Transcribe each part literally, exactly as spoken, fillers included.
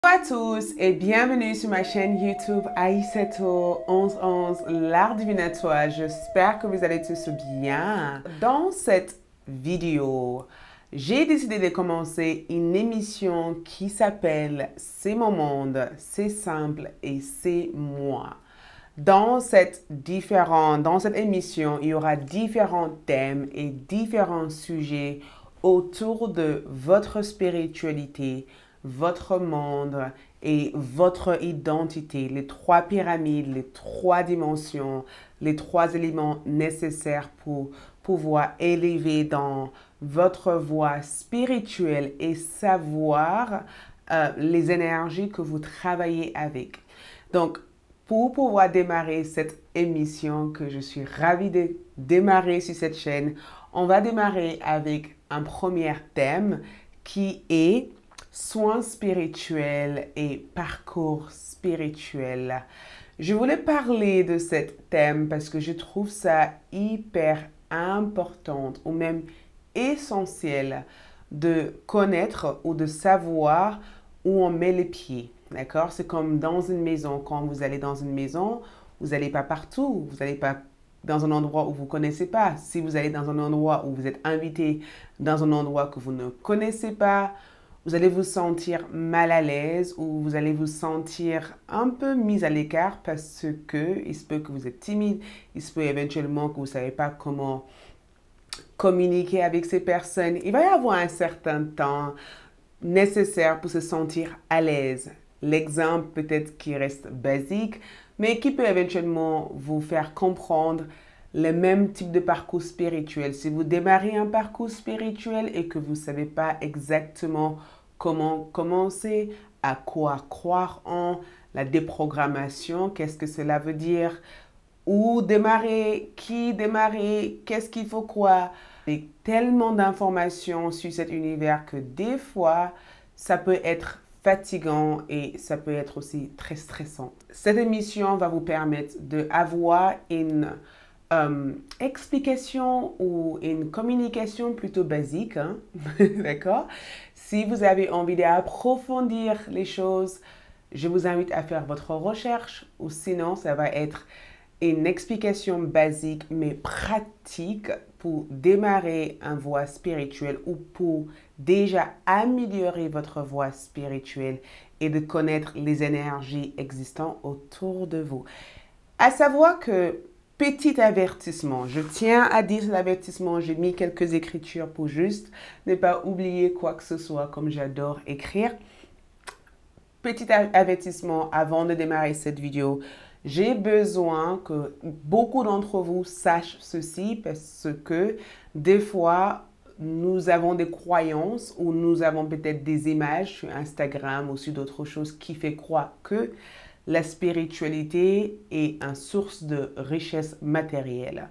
Bonjour à tous et bienvenue sur ma chaîne YouTube Aïssatou onze onze, l'art divinatoire. J'espère que vous allez tous bien. Dans cette vidéo, j'ai décidé de commencer une émission qui s'appelle C'est mon monde, c'est simple et c'est moi. Dans cette, différent, dans cette émission, il y aura différents thèmes et différents sujets autour de votre spiritualité, votre monde et votre identité, les trois pyramides, les trois dimensions, les trois éléments nécessaires pour pouvoir élever dans votre voie spirituelle et savoir euh, les énergies que vous travaillez avec. Donc, pour pouvoir démarrer cette émission que je suis ravie de démarrer sur cette chaîne, on va démarrer avec un premier thème qui est soins spirituels et parcours spirituel. Je voulais parler de ce thème parce que je trouve ça hyper important ou même essentiel de connaître ou de savoir où on met les pieds. D'accord? C'est comme dans une maison. Quand vous allez dans une maison, vous n'allez pas partout. Vous n'allez pas dans un endroit où vous ne connaissez pas. Si vous allez dans un endroit où vous êtes invité dans un endroit que vous ne connaissez pas, vous allez vous sentir mal à l'aise ou vous allez vous sentir un peu mis à l'écart parce que il se peut que vous êtes timide, il se peut éventuellement que vous ne savez pas comment communiquer avec ces personnes. Il va y avoir un certain temps nécessaire pour se sentir à l'aise. L'exemple peut-être qui reste basique, mais qui peut éventuellement vous faire comprendre le même type de parcours spirituel. Si vous démarrez un parcours spirituel et que vous ne savez pas exactement comment commencer, à quoi croire en, la déprogrammation, qu'est-ce que cela veut dire, où démarrer, qui démarrer, qu'est-ce qu'il faut croire. Il y a tellement d'informations sur cet univers que des fois, ça peut être fatigant et ça peut être aussi très stressant. Cette émission va vous permettre d'avoir une euh, explication ou une communication plutôt basique, hein? D'accord? Si vous avez envie d'approfondir les choses, je vous invite à faire votre recherche ou sinon, ça va être une explication basique mais pratique pour démarrer une voie spirituelle ou pour déjà améliorer votre voie spirituelle et de connaître les énergies existantes autour de vous. À savoir que, petit avertissement, je tiens à dire l'avertissement, j'ai mis quelques écritures pour juste ne pas oublier quoi que ce soit comme j'adore écrire. Petit avertissement avant de démarrer cette vidéo. J'ai besoin que beaucoup d'entre vous sachent ceci parce que des fois, nous avons des croyances ou nous avons peut-être des images sur Instagram ou sur d'autres choses qui fait croire que la spiritualité est une source de richesse matérielle.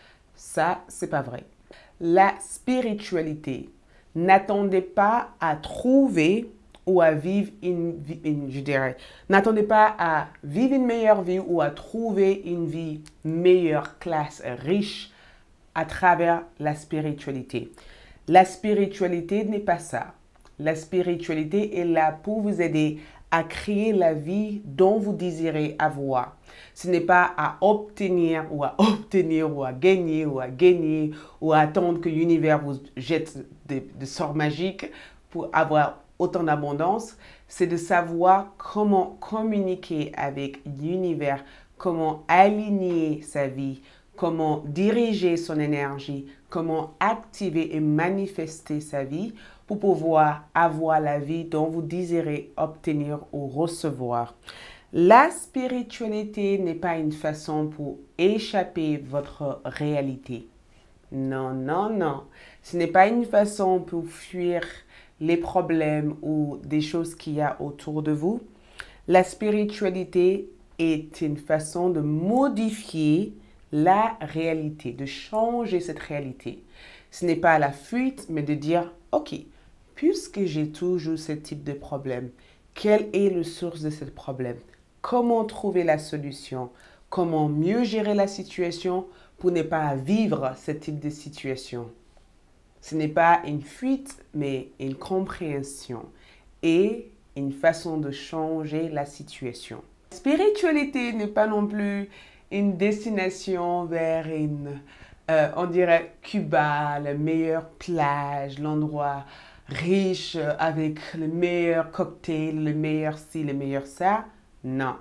Ça, c'est pas vrai. La spiritualité, n'attendez pas à trouver ou à vivre une vie, une, je dirais, n'attendez pas à vivre une meilleure vie ou à trouver une vie meilleure, classe, riche à travers la spiritualité. La spiritualité n'est pas ça. La spiritualité est là pour vous aider à créer la vie dont vous désirez avoir. Ce n'est pas à obtenir ou à obtenir ou à gagner ou à gagner ou à attendre que l'univers vous jette des, des sorts magiques pour avoir autant d'abondance, c'est de savoir comment communiquer avec l'univers, comment aligner sa vie, comment diriger son énergie, comment activer et manifester sa vie pour pouvoir avoir la vie dont vous désirez obtenir ou recevoir. La spiritualité n'est pas une façon pour échapper à votre réalité. Non, non, non. Ce n'est pas une façon pour fuir les problèmes ou des choses qu'il y a autour de vous. La spiritualité est une façon de modifier la réalité, de changer cette réalité. Ce n'est pas la fuite, mais de dire, OK, puisque j'ai toujours ce type de problème, quelle est la source de ce problème? Comment trouver la solution? Comment mieux gérer la situation pour ne pas vivre ce type de situation? Ce n'est pas une fuite, mais une compréhension. Et une façon de changer la situation. La spiritualité n'est pas non plus une destination vers une, euh, on dirait Cuba, la meilleure plage, l'endroit riche avec le meilleur cocktail, le meilleur ci, le meilleur ça. Non.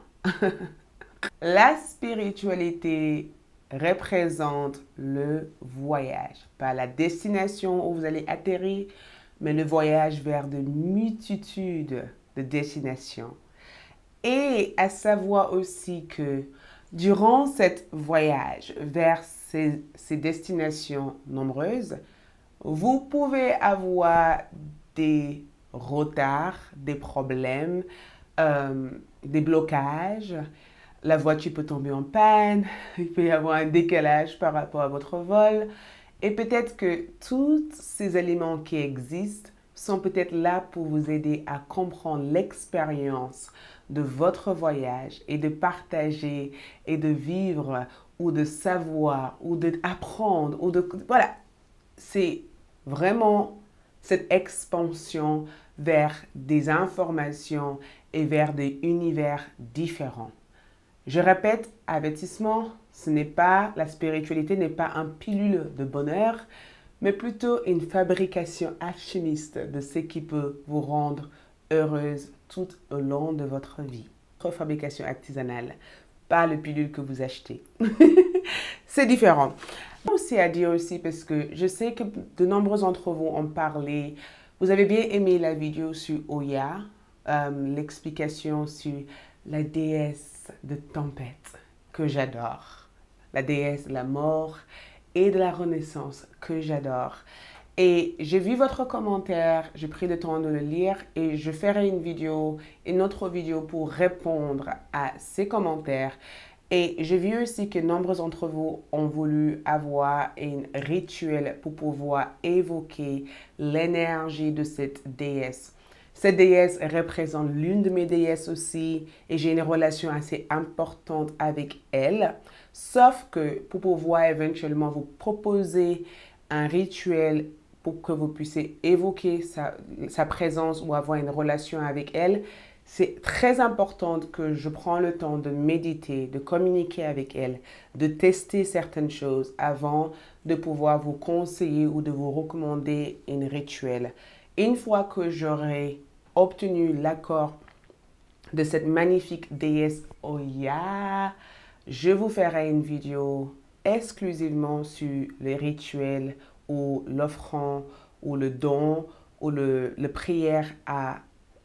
La spiritualité représente le voyage, pas la destination où vous allez atterrir, mais le voyage vers de multitudes de destinations. Et à savoir aussi que durant ce voyage vers ces, ces destinations nombreuses, vous pouvez avoir des retards, des problèmes, euh, des blocages. La voiture peut tomber en panne, il peut y avoir un décalage par rapport à votre vol. Et peut-être que tous ces éléments qui existent sont peut-être là pour vous aider à comprendre l'expérience de votre voyage et de partager et de vivre ou de savoir ou d'apprendre ou de... Voilà, c'est vraiment cette expansion vers des informations et vers des univers différents. Je répète, avertissement, ce n'est pas, la spiritualité n'est pas un pilule de bonheur, mais plutôt une fabrication alchimiste de ce qui peut vous rendre heureuse tout au long de votre vie. Votre fabrication artisanale, pas le pilule que vous achetez. C'est différent. Aussi à dire aussi, parce que je sais que de nombreux d'entre vous ont parlé, vous avez bien aimé la vidéo sur Oya, euh, l'explication sur la déesse de tempête que j'adore, la déesse de la mort et de la renaissance que j'adore. Et j'ai vu votre commentaire, j'ai pris le temps de le lire et je ferai une vidéo, une autre vidéo pour répondre à ces commentaires. Et j'ai vu aussi que nombreux d'entre vous ont voulu avoir un rituel pour pouvoir évoquer l'énergie de cette déesse. Cette déesse représente l'une de mes déesses aussi et j'ai une relation assez importante avec elle. Sauf que pour pouvoir éventuellement vous proposer un rituel pour que vous puissiez évoquer sa, sa présence ou avoir une relation avec elle, c'est très important que je prends le temps de méditer, de communiquer avec elle, de tester certaines choses avant de pouvoir vous conseiller ou de vous recommander un rituel. Une fois que j'aurai obtenu l'accord de cette magnifique déesse Oya, je vous ferai une vidéo exclusivement sur les rituels ou l'offrande ou le don ou le, le prière à,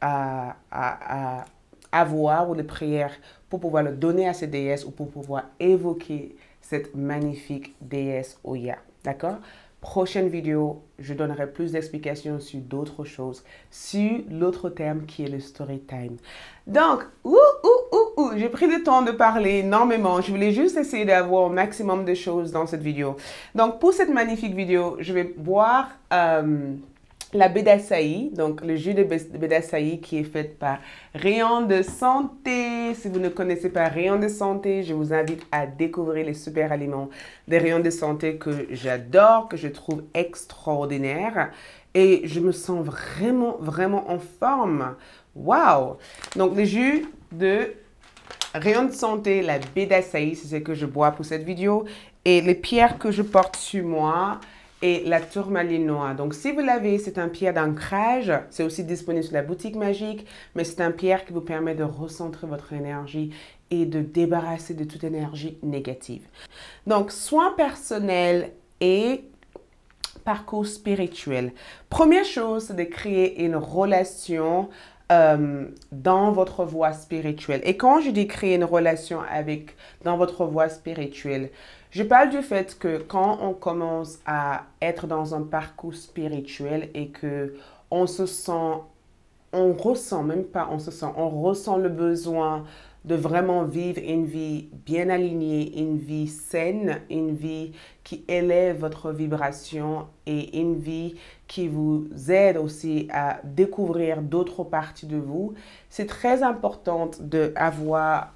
à, à, à avoir ou le prière pour pouvoir le donner à cette déesse ou pour pouvoir évoquer cette magnifique déesse Oya. D'accord? Prochaine vidéo, je donnerai plus d'explications sur d'autres choses, sur l'autre thème qui est le story time. Donc, ouh, ouh, ouh, ouh, j'ai pris le temps de parler énormément. Je voulais juste essayer d'avoir au maximum de choses dans cette vidéo. Donc, pour cette magnifique vidéo, je vais boire euh, la baie d'acai, donc le jus de baie d'acai qui est fait par Rayon de Santé. Si vous ne connaissez pas Rayon de Santé, je vous invite à découvrir les super aliments des Rayons de Santé que j'adore, que je trouve extraordinaires. Et je me sens vraiment, vraiment en forme. Waouh! Donc, le jus de Rayon de Santé, la baie d'acai, c'est ce que je bois pour cette vidéo. Et les pierres que je porte sur moi, et la tourmaline noire. Donc, si vous l'avez, c'est un pierre d'ancrage. C'est aussi disponible sur la boutique magique, mais c'est un pierre qui vous permet de recentrer votre énergie et de débarrasser de toute énergie négative. Donc, soins personnels et parcours spirituel. Première chose, c'est de créer une relation euh, dans votre voie spirituelle. Et quand je dis créer une relation avec, dans votre voie spirituelle, je parle du fait que quand on commence à être dans un parcours spirituel et que on se sent, on ressent, même pas on se sent, on ressent le besoin de vraiment vivre une vie bien alignée, une vie saine, une vie qui élève votre vibration et une vie qui vous aide aussi à découvrir d'autres parties de vous. C'est très important d'avoir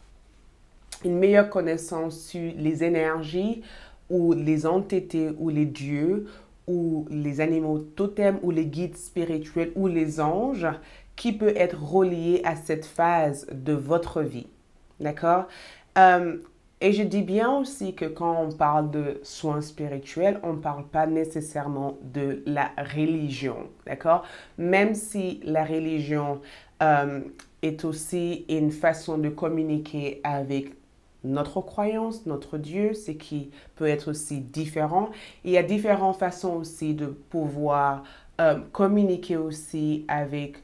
une meilleure connaissance sur les énergies ou les entités ou les dieux ou les animaux totems ou les guides spirituels ou les anges qui peut être relié à cette phase de votre vie. D'accord? Euh, et je dis bien aussi que quand on parle de soins spirituels, on ne parle pas nécessairement de la religion. D'accord? Même si la religion euh, est aussi une façon de communiquer avec notre croyance, notre Dieu, ce qui peut être aussi différent. Il y a différentes façons aussi de pouvoir euh, communiquer aussi avec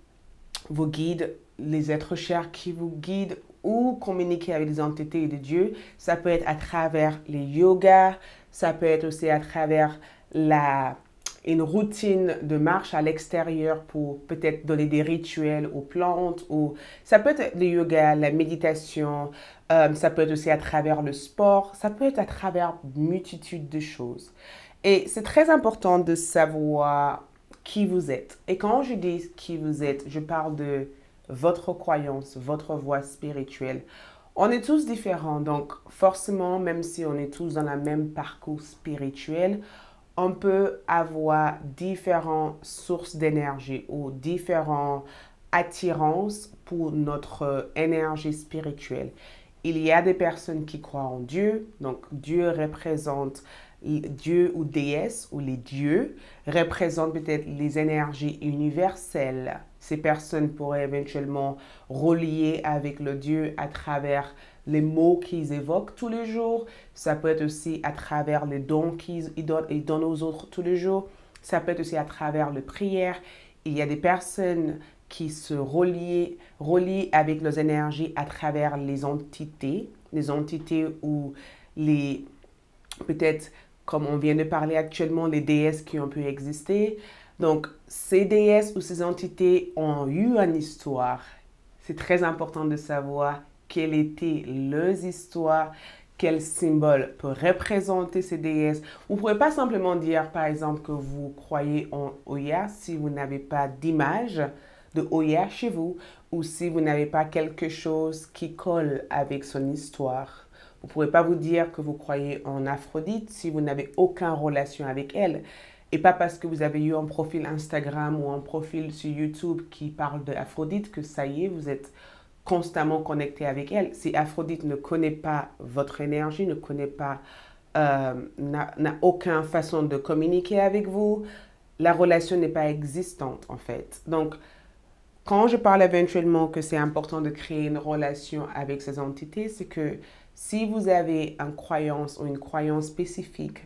vos guides, les êtres chers qui vous guident, ou communiquer avec les entités de Dieu. Ça peut être à travers les yogas, ça peut être aussi à travers la, une routine de marche à l'extérieur pour peut-être donner des rituels aux plantes, ou ça peut être le yoga, la méditation, euh, ça peut être aussi à travers le sport, ça peut être à travers une multitude de choses. Et c'est très important de savoir qui vous êtes. Et quand je dis qui vous êtes, je parle de votre croyance, votre voie spirituelle. On est tous différents, donc forcément, même si on est tous dans le même parcours spirituel, on peut avoir différentes sources d'énergie ou différentes attirances pour notre énergie spirituelle. Il y a des personnes qui croient en Dieu, donc Dieu représente Dieu ou déesse ou les dieux représentent peut-être les énergies universelles. Ces personnes pourraient éventuellement relier avec le Dieu à travers les mots qu'ils évoquent tous les jours. Ça peut être aussi à travers les dons qu'ils donnent, ils donnent aux autres tous les jours. Ça peut être aussi à travers les prières. Il y a des personnes qui se relient, relient avec leurs énergies à travers les entités, les entités ou les, peut-être, comme on vient de parler actuellement, les déesses qui ont pu exister. Donc, ces déesses ou ces entités ont eu une histoire. C'est très important de savoir quelle était leur histoire, quel symbole peut représenter ces déesses. Vous ne pouvez pas simplement dire, par exemple, que vous croyez en Oya si vous n'avez pas d'image de Oya chez vous ou si vous n'avez pas quelque chose qui colle avec son histoire. Vous ne pouvez pas vous dire que vous croyez en Aphrodite si vous n'avez aucune relation avec elle. Et pas parce que vous avez eu un profil Instagram ou un profil sur YouTube qui parle d'Aphrodite que ça y est, vous êtes constamment connecté avec elle. Si Aphrodite ne connaît pas votre énergie, ne connaît pas, euh, n'a aucune façon de communiquer avec vous, la relation n'est pas existante en fait. Donc, quand je parle éventuellement que c'est important de créer une relation avec ces entités, c'est que si vous avez une croyance ou une croyance spécifique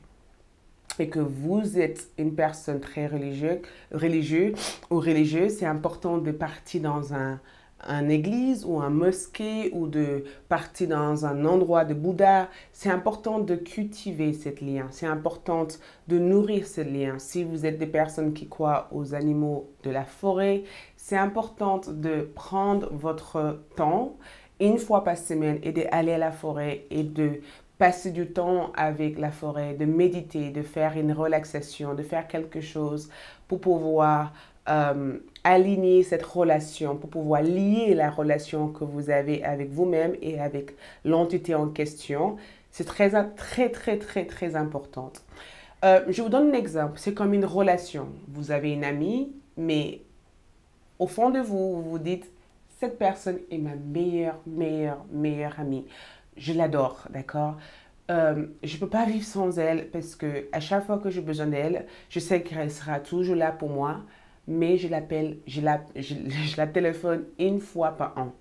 et que vous êtes une personne très religieuse, religieux ou religieuse, c'est important de partir dans un, une église ou un mosquée ou de partir dans un endroit de Bouddha. C'est important de cultiver ce lien. C'est important de nourrir ce lien. Si vous êtes des personnes qui croient aux animaux de la forêt, c'est important de prendre votre temps une fois par semaine et d'aller à la forêt et de passer du temps avec la forêt, de méditer, de faire une relaxation, de faire quelque chose pour pouvoir euh, aligner cette relation, pour pouvoir lier la relation que vous avez avec vous-même et avec l'entité en question. C'est très, très, très, très, très important. Euh, je vous donne un exemple. C'est comme une relation. Vous avez une amie, mais au fond de vous, vous vous dites, cette personne est ma meilleure, meilleure, meilleure amie. Je l'adore, d'accord? Euh, je ne peux pas vivre sans elle parce que à chaque fois que j'ai besoin d'elle, je sais qu'elle sera toujours là pour moi, mais je l'appelle, je la, je, je la téléphone une fois par an.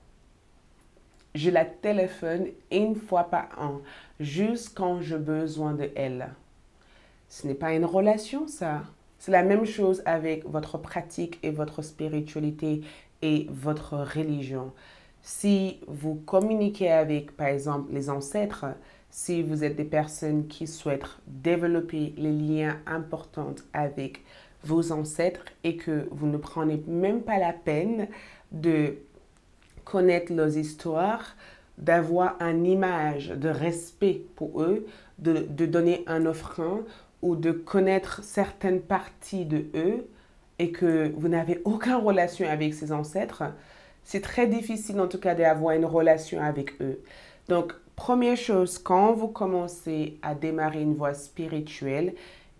Je la téléphone une fois par an, juste quand j'ai besoin d'elle. Ce n'est pas une relation, ça. C'est la même chose avec votre pratique et votre spiritualité et votre religion. Si vous communiquez avec, par exemple, les ancêtres, si vous êtes des personnes qui souhaitent développer les liens importants avec vos ancêtres et que vous ne prenez même pas la peine de connaître leurs histoires, d'avoir une image de respect pour eux, de, de donner un offrande ou de connaître certaines parties de eux et que vous n'avez aucune relation avec ces ancêtres, c'est très difficile en tout cas d'avoir une relation avec eux. Donc, première chose, quand vous commencez à démarrer une voie spirituelle,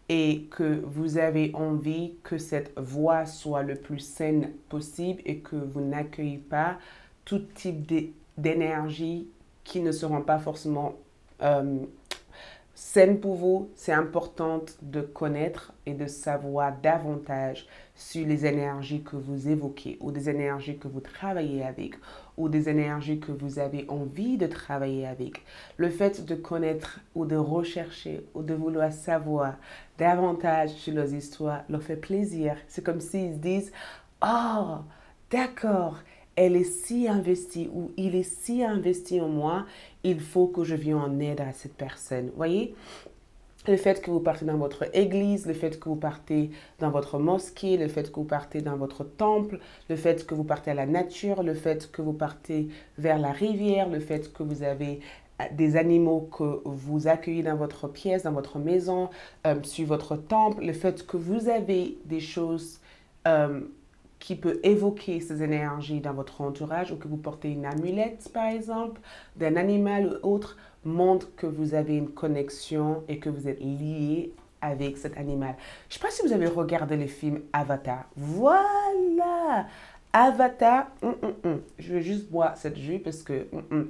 et que vous avez envie que cette voie soit le plus saine possible et que vous n'accueillez pas tout type d'énergie qui ne seront pas forcément euh, saines pour vous. C'est important de connaître et de savoir davantage sur les énergies que vous évoquez ou des énergies que vous travaillez avec ou des énergies que vous avez envie de travailler avec. Le fait de connaître ou de rechercher ou de vouloir savoir davantage sur leurs histoires leur fait plaisir. C'est comme s'ils se disent « Oh, d'accord, elle est si investie ou il est si investi en moi, il faut que je vienne en aide à cette personne. » Vous voyez? Le fait que vous partez dans votre église, le fait que vous partez dans votre mosquée, le fait que vous partez dans votre temple, le fait que vous partez à la nature, le fait que vous partez vers la rivière, le fait que vous avez des animaux que vous accueillez dans votre pièce, dans votre maison, euh, sur votre temple, le fait que vous avez des choses euh, qui peuvent évoquer ces énergies dans votre entourage ou que vous portez une amulette, par exemple, d'un animal ou autre, montre que vous avez une connexion et que vous êtes lié avec cet animal. Je ne sais pas si vous avez regardé le film Avatar. Voilà! Avatar, hum, hum, hum. Je vais juste boire cette jus parce que hum, hum.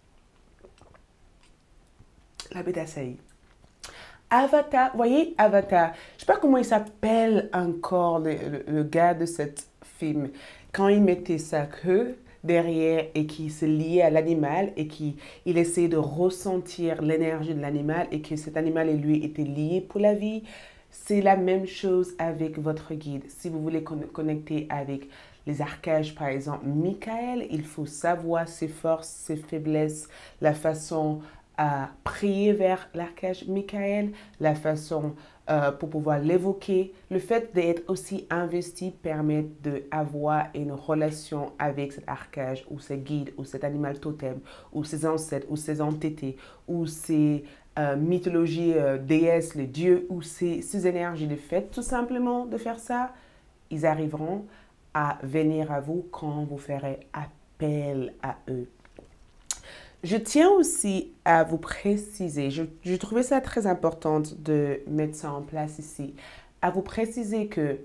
la bête assaillie. Avatar, vous voyez Avatar, je ne sais pas comment il s'appelle encore le, le, le gars de cette film. Quand il mettait sa queue derrière et qui se liait à l'animal et qui il essayait de ressentir l'énergie de l'animal et que cet animal et lui étaient liés pour la vie. C'est la même chose avec votre guide. Si vous voulez connecter avec les archanges, par exemple, Michael, il faut savoir ses forces, ses faiblesses, la façon à prier vers l'archange Michael, la façon euh, pour pouvoir l'évoquer. Le fait d'être aussi investi permet d'avoir une relation avec cet archange ou ce guide ou cet animal totem ou ses ancêtres ou ses entités ou ses euh, mythologies euh, déesses, les dieux ou ces, ces énergies. De fait, tout simplement de faire ça, ils arriveront à venir à vous quand vous ferez appel à eux. Je tiens aussi à vous préciser, je, je trouvais ça très important de mettre ça en place ici, à vous préciser que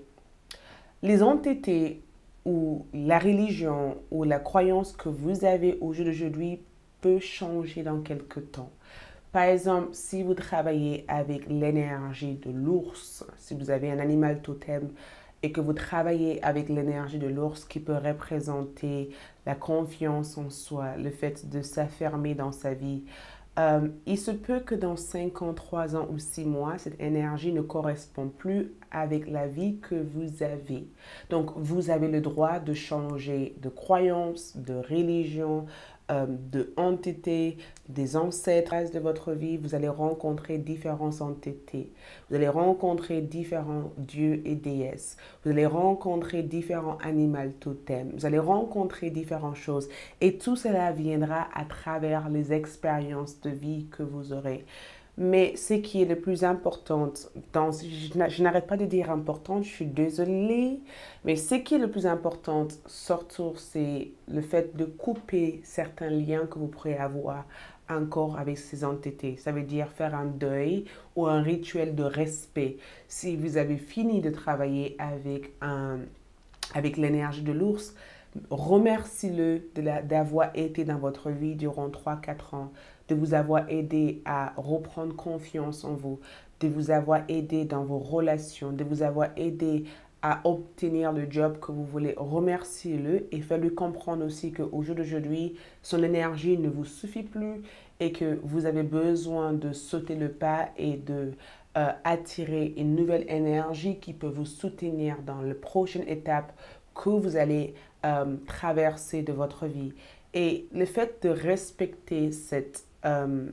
les entités ou la religion ou la croyance que vous avez au jour d'aujourd'hui peut changer dans quelques temps. Par exemple, si vous travaillez avec l'énergie de l'ours, si vous avez un animal totem, et que vous travaillez avec l'énergie de l'ours qui peut représenter la confiance en soi, le fait de s'affirmer dans sa vie, euh, il se peut que dans cinquante-trois ans ou six mois, cette énergie ne correspond plus avec la vie que vous avez. Donc, vous avez le droit de changer de croyance, de religion, euh, de entité, des ancêtres de votre vie. Vous allez rencontrer différentes entités. Vous allez rencontrer différents dieux et déesses. Vous allez rencontrer différents animaux totems. Vous allez rencontrer différentes choses. Et tout cela viendra à travers les expériences de vie que vous aurez. Mais ce qui est le plus important, dans, je n'arrête pas de dire important, je suis désolée, mais ce qui est le plus important, surtout, c'est le fait de couper certains liens que vous pourrez avoir encore avec ces entités. Ça veut dire faire un deuil ou un rituel de respect. Si vous avez fini de travailler avec, un, avec l'énergie de l'ours, remerciez-le d'avoir été dans votre vie durant trois à quatre ans, de vous avoir aidé à reprendre confiance en vous, de vous avoir aidé dans vos relations, de vous avoir aidé à obtenir le job que vous voulez. Remerciez-le et faites-lui comprendre aussi qu'au jour d'aujourd'hui, son énergie ne vous suffit plus et que vous avez besoin de sauter le pas et de euh, attirer une nouvelle énergie qui peut vous soutenir dans la prochaine étape que vous allez euh, traverser de votre vie. Et le fait de respecter cette euh,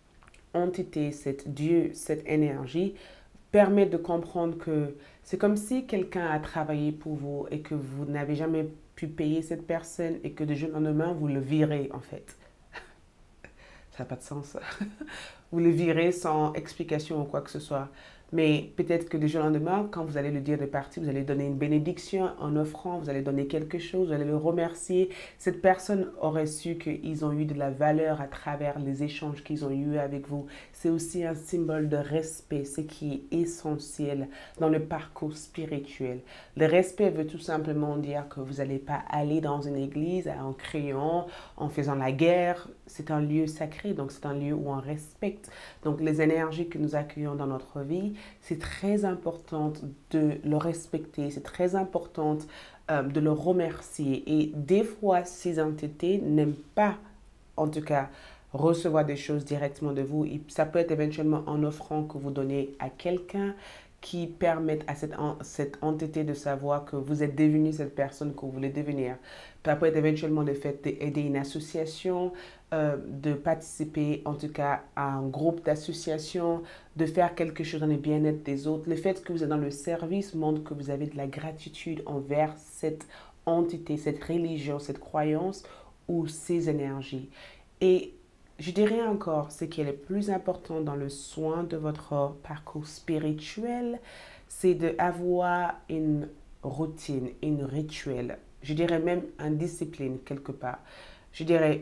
entité, cette Dieu, cette énergie, permet de comprendre que c'est comme si quelqu'un a travaillé pour vous et que vous n'avez jamais pu payer cette personne et que de jour au lendemain, vous le virez en fait. Ça n'a pas de sens. Vous le virez sans explication ou quoi que ce soit. Mais peut-être que du jour au lendemain, quand vous allez le dire de partir, vous allez donner une bénédiction en offrant, vous allez donner quelque chose, vous allez le remercier. Cette personne aurait su qu'ils ont eu de la valeur à travers les échanges qu'ils ont eus avec vous. C'est aussi un symbole de respect, ce qui est essentiel dans le parcours spirituel. Le respect veut tout simplement dire que vous n'allez pas aller dans une église en criant, en faisant la guerre. C'est un lieu sacré, donc c'est un lieu où on respecte. Donc les énergies que nous accueillons dans notre vie, c'est très important de le respecter, c'est très important euh, de le remercier. Et des fois, ces entités n'aiment pas, en tout cas, recevoir des choses directement de vous. Et ça peut être éventuellement en offrant que vous donnez à quelqu'un qui permettent à cette, cette entité de savoir que vous êtes devenu cette personne que vous voulez devenir. Ça peut être éventuellement le fait d'aider une association, euh, de participer en tout cas à un groupe d'associations, de faire quelque chose dans le bien-être des autres. Le fait que vous êtes dans le service montre que vous avez de la gratitude envers cette entité, cette religion, cette croyance ou ces énergies. Et je dirais encore, ce qui est le plus important dans le soin de votre parcours spirituel, c'est d'avoir une routine, une rituel. Je dirais même une discipline quelque part. Je dirais,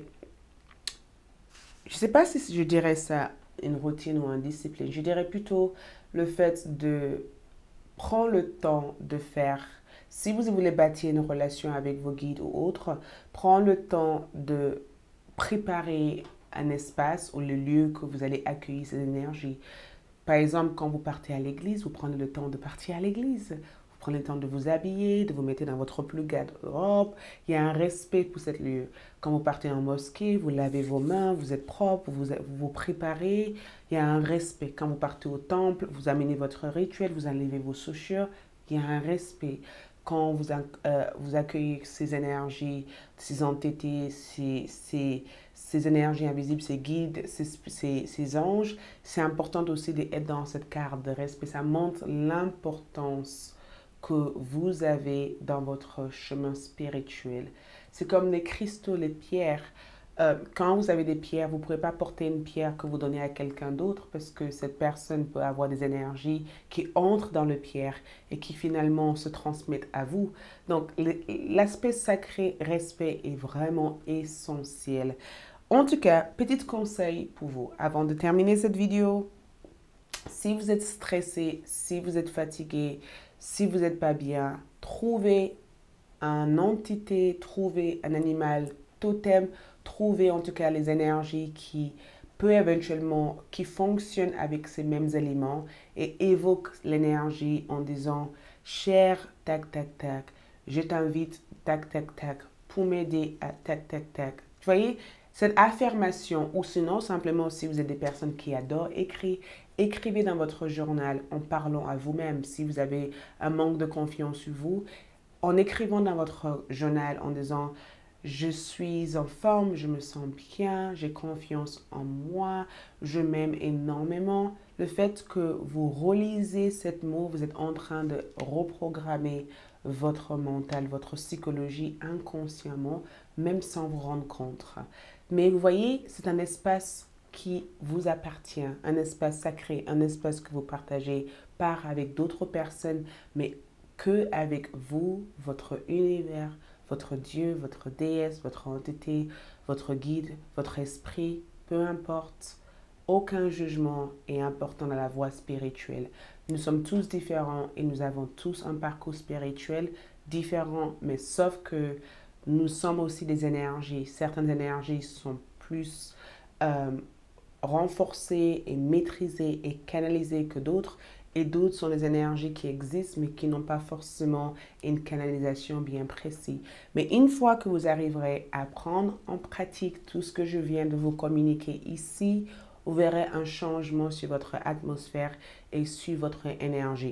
je ne sais pas si je dirais ça, une routine ou une discipline. Je dirais plutôt le fait de prendre le temps de faire. Si vous voulez bâtir une relation avec vos guides ou autres, prendre le temps de préparer un espace ou le lieu que vous allez accueillir ces énergies. Par exemple, quand vous partez à l'église, vous prenez le temps de partir à l'église. Vous prenez le temps de vous habiller, de vous mettre dans votre plus garde robe. Il y a un respect pour ce lieu. Quand vous partez en mosquée, vous lavez vos mains, vous êtes propre, vous vous préparez. Il y a un respect. Quand vous partez au temple, vous amenez votre rituel, vous enlevez vos chaussures. Il y a un respect. Quand vous, euh, vous accueillez ces énergies, ces entités, ces, ces, ces énergies invisibles, ces guides, ces, ces, ces anges, c'est important aussi d'être dans cette carte de respect. Ça montre l'importance que vous avez dans votre chemin spirituel. C'est comme les cristaux, les pierres. Euh, quand vous avez des pierres, vous ne pouvez pas porter une pierre que vous donnez à quelqu'un d'autre parce que cette personne peut avoir des énergies qui entrent dans le pierre et qui finalement se transmettent à vous. Donc, l'aspect sacré, respect est vraiment essentiel. En tout cas, petit conseil pour vous avant de terminer cette vidéo. Si vous êtes stressé, si vous êtes fatigué, si vous n'êtes pas bien, trouvez une entité, trouvez un animal totem, trouver en tout cas les énergies qui peut éventuellement, qui fonctionnent avec ces mêmes éléments et évoque l'énergie en disant « Cher, tac, tac, tac, je t'invite, tac, tac, tac, pour m'aider à tac, tac, tac. » Vous voyez, cette affirmation ou sinon simplement si vous êtes des personnes qui adorent écrire, écrivez dans votre journal en parlant à vous-même si vous avez un manque de confiance en vous, en écrivant dans votre journal en disant « Je suis en forme, je me sens bien, j'ai confiance en moi, je m'aime énormément. » Le fait que vous relisez cette mot, vous êtes en train de reprogrammer votre mental, votre psychologie inconsciemment, même sans vous rendre compte. Mais vous voyez, c'est un espace qui vous appartient, un espace sacré, un espace que vous partagez pas avec d'autres personnes, mais que avec vous, votre univers, votre Dieu, votre déesse, votre entité, votre guide, votre esprit, peu importe. Aucun jugement est important dans la voie spirituelle. Nous sommes tous différents et nous avons tous un parcours spirituel différent, mais sauf que nous sommes aussi des énergies. Certaines énergies sont plus euh, renforcées et maîtrisées et canalisées que d'autres. Et d'autres sont des énergies qui existent, mais qui n'ont pas forcément une canalisation bien précise. Mais une fois que vous arriverez à prendre en pratique tout ce que je viens de vous communiquer ici, vous verrez un changement sur votre atmosphère et sur votre énergie.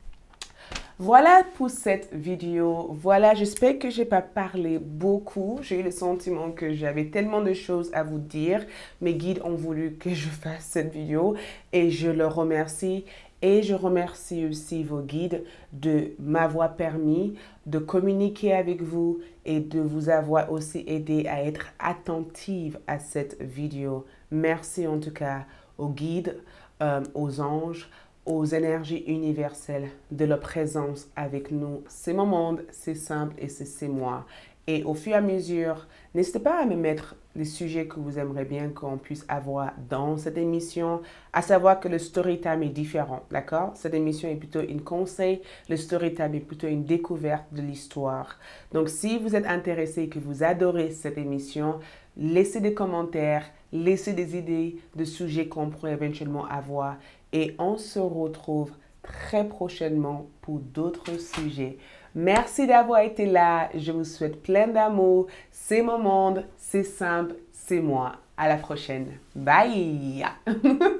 Voilà pour cette vidéo. Voilà, j'espère que je n'ai pas parlé beaucoup. J'ai eu le sentiment que j'avais tellement de choses à vous dire. Mes guides ont voulu que je fasse cette vidéo et je leur remercie. Et je remercie aussi vos guides de m'avoir permis de communiquer avec vous et de vous avoir aussi aidé à être attentive à cette vidéo. Merci en tout cas aux guides, euh, aux anges, aux énergies universelles de leur présence avec nous. C'est mon monde, c'est simple et c'est moi. Et au fur et à mesure, n'hésitez pas à me mettre les sujets que vous aimeriez bien qu'on puisse avoir dans cette émission, à savoir que le story time est différent, d'accord? Cette émission est plutôt une conseil, le story time est plutôt une découverte de l'histoire. Donc, si vous êtes intéressé et que vous adorez cette émission, laissez des commentaires, laissez des idées de sujets qu'on pourrait éventuellement avoir et on se retrouve très prochainement pour d'autres sujets. Merci d'avoir été là. Je vous souhaite plein d'amour. C'est mon monde, c'est simple, c'est moi. À la prochaine. Bye!